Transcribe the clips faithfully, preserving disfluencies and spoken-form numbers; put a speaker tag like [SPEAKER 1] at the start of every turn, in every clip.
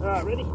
[SPEAKER 1] Alright, ready?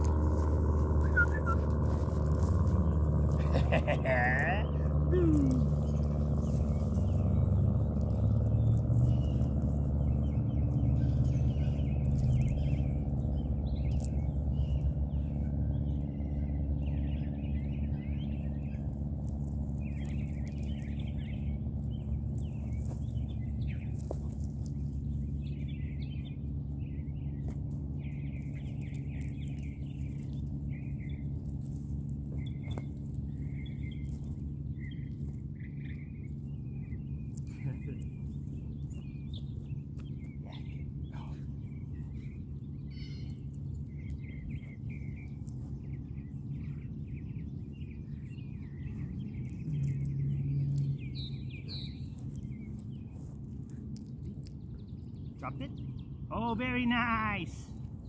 [SPEAKER 1] Dropped it. Oh, very nice.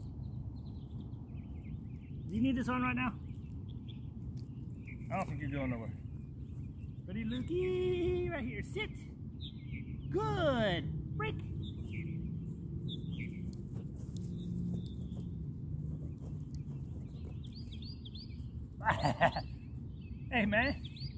[SPEAKER 1] Do you need this on right now? I don't think you're going nowhere. Ready, Lukey? Right here. Sit. Good. Break. Hey, man.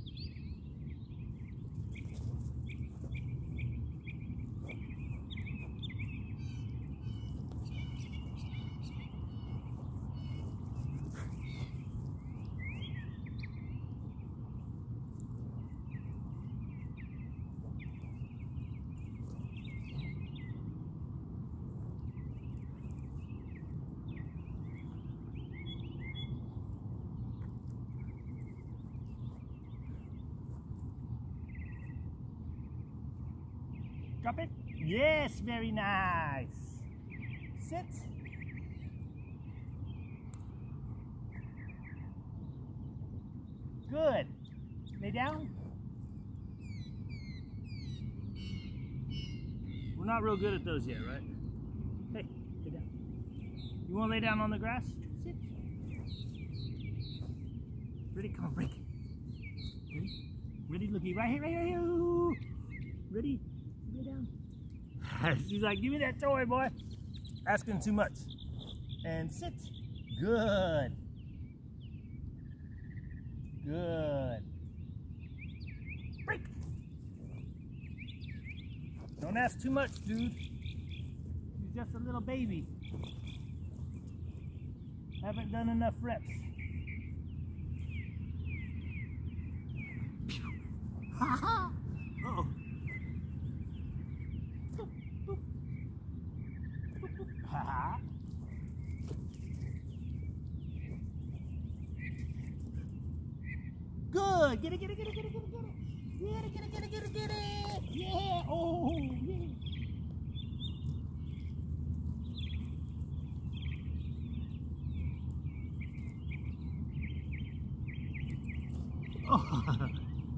[SPEAKER 1] Drop it. Yes, very nice. Sit. Good. Lay down. We're not real good at those yet, right? Hey, lay down. You want to lay down on the grass? Sit. Ready? Come on, break. Ready? Ready? Looky right here, right here, right here. Ready? Lay down. She's like, give me that toy, boy. Asking too much. And sit. Good. Good. Break. Don't ask too much, dude. He's just a little baby. Haven't done enough reps. Ha ha! Uh-oh. Ha-ha. Good. Get it, get it, get it, get it, get it, get it. Get it, get it, get it, get it, get it. Yeah. Oh, yeah. Oh.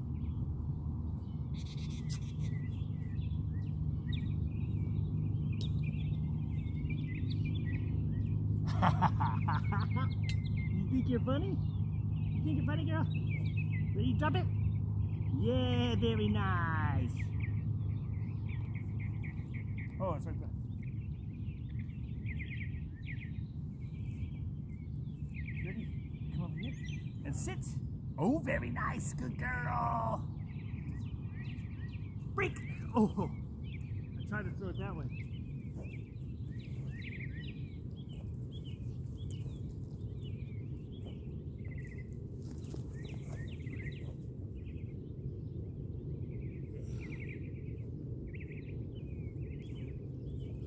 [SPEAKER 1] You think you're funny? You think you're funny, girl? Ready, drop it? Yeah, very nice. Oh, it's right there. Ready? Come over here and sit. Oh, very nice. Good girl. Break. Oh, I tried to throw it that way.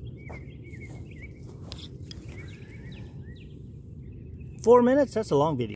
[SPEAKER 1] Four minutes? That's a long video.